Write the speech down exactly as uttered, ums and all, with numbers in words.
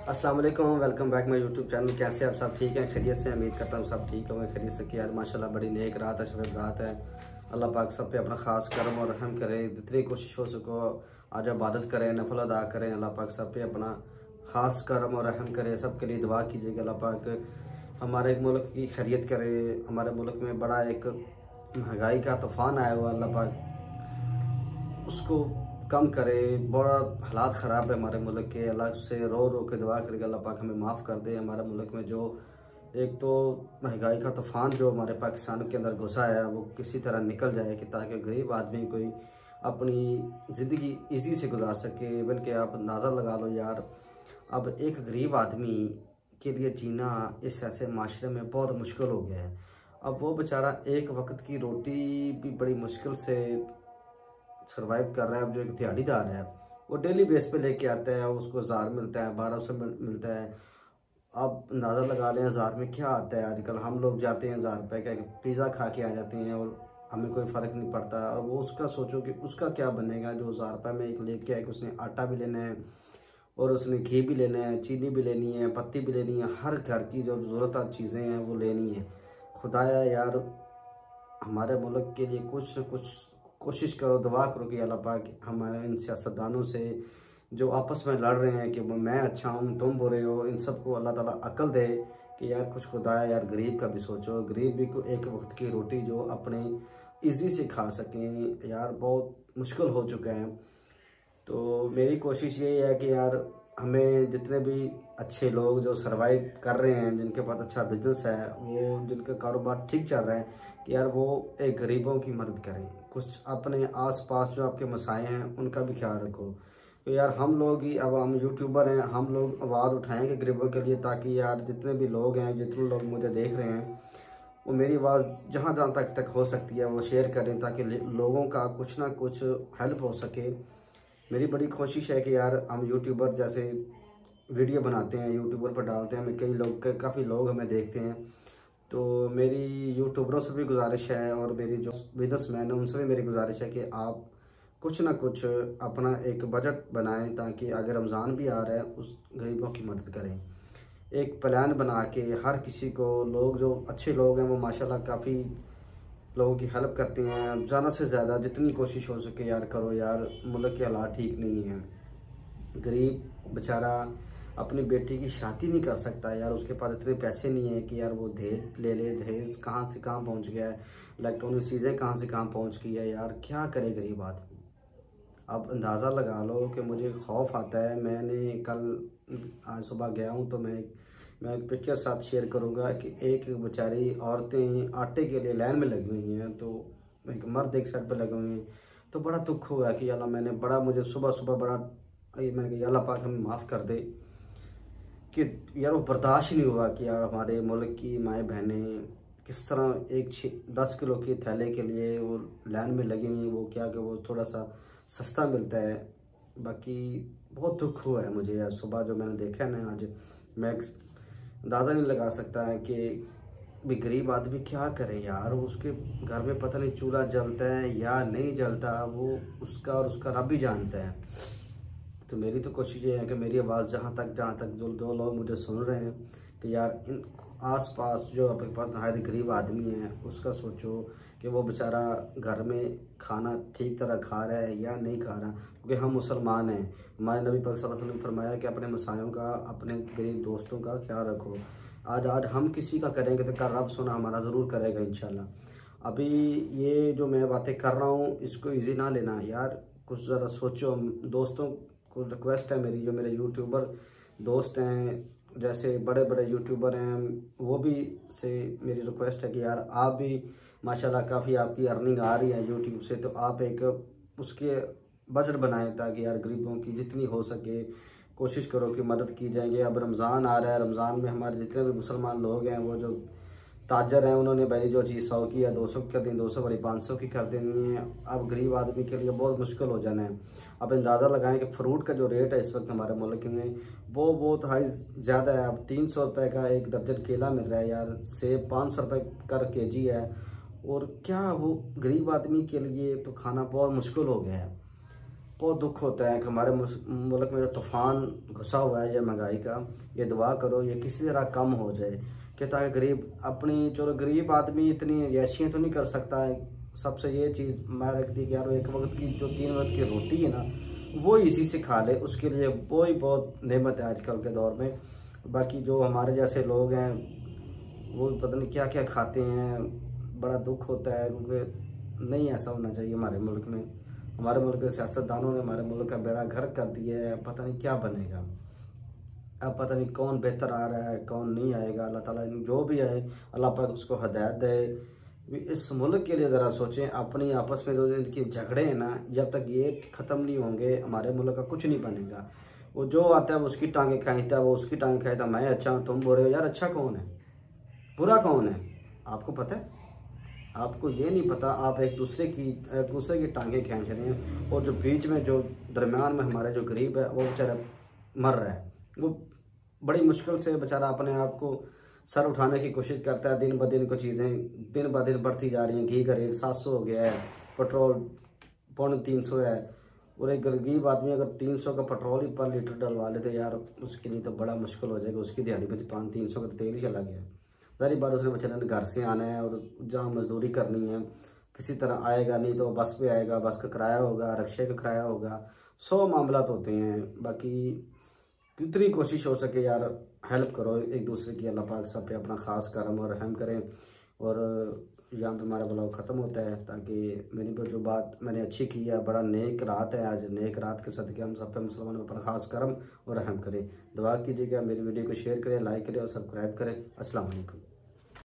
अस्सलाम वालेकुम, welcome back my YouTube channel. कैसे आप सब ठीक हैं? खैरियत से? उम्मीद करता हूँ सब ठीक होंगे, खैरियत से। कि यार माशाल्लाह बड़ी नेक रात है, शब रात है। अल्लाह पाक सब पे अपना ख़ास करम और रहम करे। जितनी कोशिश हो सको आज इबादत करें, नफल अदा करें। अल्लाह पाक सब पे अपना ख़ास करम और रहम करे। सब के लिए दुआ कीजिएगा अल्लाह पाक हमारे मुल्क की खैरियत करे। हमारे मुल्क में बड़ा एक महंगाई का तूफ़ान आया हुआ, अल्लाह पाक उसको कम करे। बड़ा हालात ख़राब है हमारे मुल्क के। अल्लाह से रो रो के दुआ करके अल्लाह पाक हमें माफ़ कर दे। हमारे मुल्क में जो एक तो महंगाई का तूफ़ान जो हमारे पाकिस्तान के अंदर घुसा है वो किसी तरह निकल जाए, कि ताकि गरीब आदमी कोई अपनी ज़िंदगी इजी से गुजार सके। इवन कि आप अंदाज़ा लगा लो यार, अब एक गरीब आदमी के लिए जीना इस ऐसे माशरे में बहुत मुश्किल हो गया है। अब वो बेचारा एक वक्त की रोटी भी बड़ी मुश्किल से सर्वाइव कर रहा है। अब जो एक दिहाड़ीदार है वो डेली बेस पे लेके आता है, उसको हज़ार मिलता है, बारह सौ मिलता है। अब अंदाज़ा लगा लें हज़ार में क्या आता है। आजकल हम लोग जाते हैं हज़ार रुपये का पिज़्ज़ा खा के आ जाते हैं और हमें कोई फ़र्क नहीं पड़ता। और वो उसका सोचो कि उसका क्या बनेगा जो हज़ार रुपये में एक लेके आए, कि उसने आटा भी लेना है और उसने घी भी लेना है, चीनी भी लेनी है, पत्ती भी लेनी है, हर घर की जो ज़रूरत चीज़ें हैं वो लेनी है। खुदाया यार हमारे मुल्क के लिए कुछ न कुछ कोशिश करो, दुआ करो कि अल्लाह पाक हमारे इन सियासतदानों से जो आपस में लड़ रहे हैं कि मैं अच्छा हूँ तुम बुरे हो, इन सब को अल्लाह ताला अक्ल दे कि यार कुछ खुदाया यार गरीब का भी सोचो। गरीब भी को एक वक्त की रोटी जो अपने इजी से खा सकें। यार बहुत मुश्किल हो चुका है। तो मेरी कोशिश यही है कि यार हमें जितने भी अच्छे लोग जो सरवाइव कर रहे हैं, जिनके पास अच्छा बिजनेस है, वो जिनका कारोबार ठीक चल रहा है, कि यार वो एक गरीबों की मदद करें। कुछ अपने आसपास जो आपके मसाए हैं उनका भी ख्याल रखो। तो यार हम लोग ही, अब हम यूट्यूबर हैं, हम लोग आवाज़ उठाएंगे गरीबों के लिए, ताकि यार जितने भी लोग हैं, जितने लोग मुझे देख रहे हैं, वो मेरी आवाज़ जहाँ जहाँ तक तक हो सकती है वो शेयर करें, ताकि लोगों का कुछ ना कुछ हेल्प हो सके। मेरी बड़ी कोशिश है कि यार हम यूट्यूबर जैसे वीडियो बनाते हैं, यूट्यूबर पर डालते हैं, हमें कई लोग काफ़ी लोग हमें देखते हैं। तो मेरी यूट्यूबरों से भी गुजारिश है और मेरी जो बिजनेसमैन है उनसे भी मेरी गुजारिश है कि आप कुछ ना कुछ अपना एक बजट बनाएं, ताकि अगर रमज़ान भी आ रहा है उस गरीबों की मदद करें। एक प्लान बना के हर किसी को, लोग जो अच्छे लोग हैं वो माशाल्लाह काफ़ी लोगों की हेल्प करते हैं। ज़्यादा से ज़्यादा जितनी कोशिश हो सके यार करो। यार मुल्क के हालात ठीक नहीं हैं। गरीब बेचारा अपनी बेटी की शादी नहीं कर सकता यार, उसके पास इतने पैसे नहीं है कि यार वो दहेज ले ले। दहेज कहाँ से कहाँ पहुँच गया है, इलेक्ट्रॉनिक चीज़ें कहाँ से कहाँ पहुँच गई है। यार क्या करे गरीब आदमी। अब अंदाज़ा लगा लो कि मुझे खौफ आता है। मैंने कल आज सुबह गया हूँ तो मैं मैं एक पिक्चर साथ शेयर करूँगा कि एक बेचारी औरतें आटे के लिए लाइन में लगी हुई हैं, तो एक मर्द एक साइड पर लगे हुए हैं। तो बड़ा दुख हुआ कि अल्लाह, मैंने बड़ा मुझे सुबह सुबह बड़ा मैंने कहा अल्लाह पाक हमें माफ़ कर दे, कि यार वो बर्दाश्त नहीं हुआ कि यार हमारे मुल्क की माएँ बहनें किस तरह एक दस किलो के थैले के लिए वो लाइन में लगी हुई। वो क्या कि वो थोड़ा सा सस्ता मिलता है। बाकी बहुत दुख हुआ है मुझे यार सुबह जो मैंने देखा है ना आज। मैं अंदाज़ा नहीं लगा सकता है कि भी गरीब आदमी क्या करे यार। उसके घर में पता नहीं चूल्हा जलता है या नहीं जलता, वो उसका और उसका रब ही जानता है। तो मेरी तो कोशिश ये है कि मेरी आवाज़ जहाँ तक जहाँ तक जो दो लोग मुझे सुन रहे हैं, कि यार इन आस पास जो आपके पास नहायत गरीब आदमी है उसका सोचो कि वो बेचारा घर में खाना ठीक तरह खा रहा है या नहीं खा रहा। क्योंकि हम मुसलमान हैं, हमारे नबी पाक सल्लल्लाहु अलैहि वसल्लम ने फरमाया कि अपने मसायों का, अपने गरीब दोस्तों का ख्याल रखो। आज आज हम किसी का करेंगे तो कल रब सुना हमारा ज़रूर करेगा इंशाल्लाह। अभी ये जो मैं बातें कर रहा हूँ इसको ईजी ना लेना यार, कुछ ज़रा सोचो। दोस्तों को रिक्वेस्ट है मेरी, जो मेरे यूट्यूबर दोस्त हैं, जैसे बड़े बड़े यूट्यूबर हैं, वो भी से मेरी रिक्वेस्ट है कि यार आप भी माशाल्लाह काफ़ी आपकी अर्निंग आ रही है यूट्यूब से, तो आप एक उसके बजट बनाएं, ताकि यार गरीबों की जितनी हो सके कोशिश करो कि मदद की जाएंगे। अब रमज़ान आ रहा है, रमज़ान में हमारे जितने भी मुसलमान लोग हैं, वो जो ताजर हैं, उन्होंने पहले जो चीज़ सौ की या दो सौ की कर दी, दो सौ बड़ी पाँच सौ की कर देनी है। अब गरीब आदमी के लिए बहुत मुश्किल हो जाना है। अब अंदाज़ा लगाएं कि फ्रूट का जो रेट है इस वक्त हमारे मुल्क में वो बहुत हाई ज़्यादा है। अब तीन सौ रुपये का एक दर्जन केला मिल रहा है यार, सेब पाँच सौ रुपये कर के जी है। और क्या वो गरीब आदमी के लिए तो खाना बहुत मुश्किल हो गया है। बहुत दुख होता है कि हमारे मुल्क में जो तूफ़ान घुसा हुआ है ये महंगाई का, ये दुआ करो ये किसी तरह कम हो जाए कि ताकि गरीब अपनी, चलो गरीब आदमी इतनी ऐशियाँ तो नहीं कर सकता है। सबसे ये चीज़ मैं रखती कि यार एक वक्त की जो तीन वक्त की रोटी है ना वो इसी से खा ले, उसके लिए वो ही बहुत नेमत है आजकल के दौर में। बाकी जो हमारे जैसे लोग हैं वो पता नहीं क्या क्या खाते हैं, बड़ा दुख होता है क्योंकि नहीं ऐसा होना चाहिए हमारे मुल्क में। हमारे मुल्क के सियासतदानों ने हमारे मुल्क का बेड़ा गर्क कर दिया है, पता नहीं क्या बनेगा। अब पता नहीं कौन बेहतर आ रहा है कौन नहीं आएगा। अल्लाह ताला जो भी आए अल्लाह पाक उसको हदायत दे। इस मुल्क के लिए ज़रा सोचें, अपनी आपस में जो इनके झगड़े हैं ना जब तक ये ख़त्म नहीं होंगे हमारे मुल्क का कुछ नहीं बनेगा। वो जो आता है वो उसकी टांगें खींचता है, वो उसकी टांगें खींचता, मैं अच्छा हूँ तुम बुरे हो। यार अच्छा कौन है बुरा कौन है आपको पता है? आपको ये नहीं पता। आप एक दूसरे की एक दूसरे की टांगें खींच रहे हैं और जो बीच में जो दरमियान में हमारे जो गरीब है वो बेचारा मर रहा है। वो बड़ी मुश्किल से बेचारा अपने आप को सर उठाने की कोशिश करता है। दिन ब दिन को चीज़ें दिन ब दिन बढ़ती जा रही हैं। घी का रेट सात सौ हो गया है, पेट्रोल पौने तीन सौ है। और एक गरीब आदमी अगर तीन सौ का पेट्रोल ही पर लीटर डलवा लेते यार उसके लिए तो बड़ा मुश्किल हो जाएगा। उसकी दिहाड़ी में तो पाँच तीन सौ का तेल ही चला गया। सारी बार उसने बेचारे ने घर से आना है और जहाँ मजदूरी करनी है किसी तरह आएगा, नहीं तो बस पे आएगा, बस का किराया होगा, रिक्शे का किराया होगा, सौ मामला तो होते हैं। बाकी जितनी कोशिश हो सके यार हेल्प करो एक दूसरे की। अल्लाह पाक सब पे अपना ख़ास करम और रहम करें। और यहाँ पे हमारा ब्लॉग ख़त्म होता है ताकि मेरी जो बात मैंने अच्छी की है, बड़ा नेक रात है आज, नेक रात के सदक़े हम सब पे मुसलमानों पर अपना ख़ास करम और रहम करें। दुआ कीजिएगा, मेरी वीडियो को शेयर करें, लाइक करें और सब्सक्राइब करें। अस्सलाम वालेकुम।